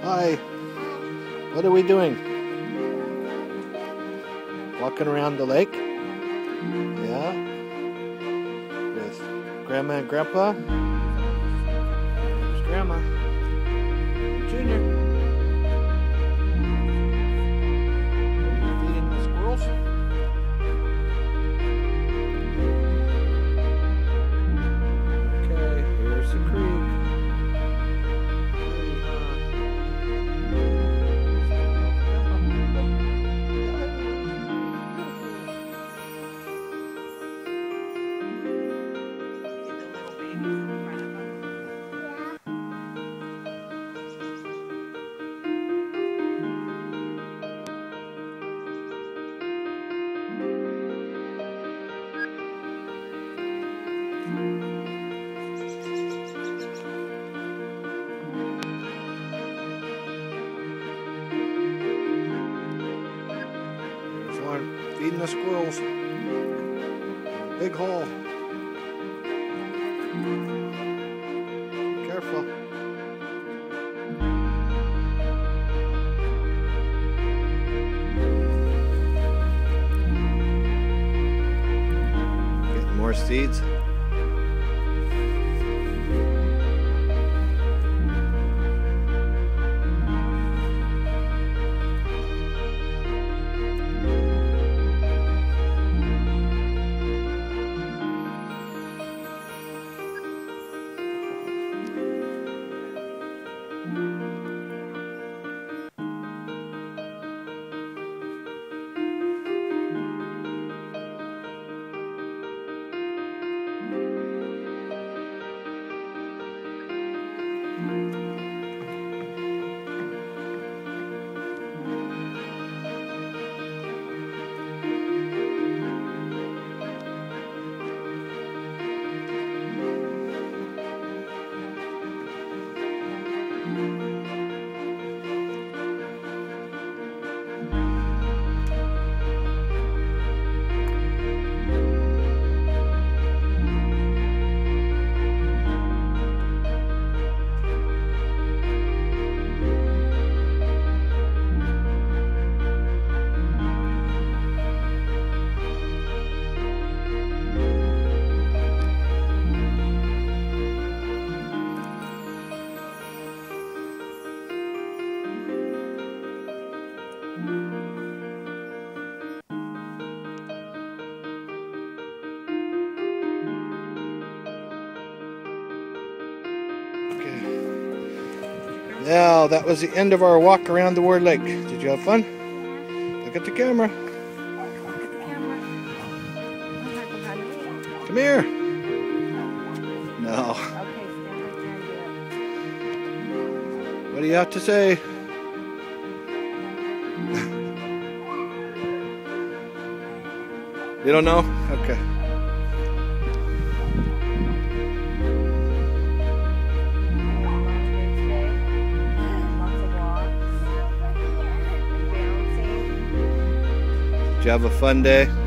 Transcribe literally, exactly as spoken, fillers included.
Hi. What are we doing? Walking around the lake? Yeah. With Grandma and Grandpa? There's Grandma. Junior. Are you feeding the squirrels? Okay, here's the creek. Feeding the squirrels. Big hole. Careful. Getting more seeds. Now, that was the end of our walk around the Ward Lake. Did you have fun? Yeah. Look at the camera. Come here. No. What do you have to say? You don't know? Okay. Did you have a fun day?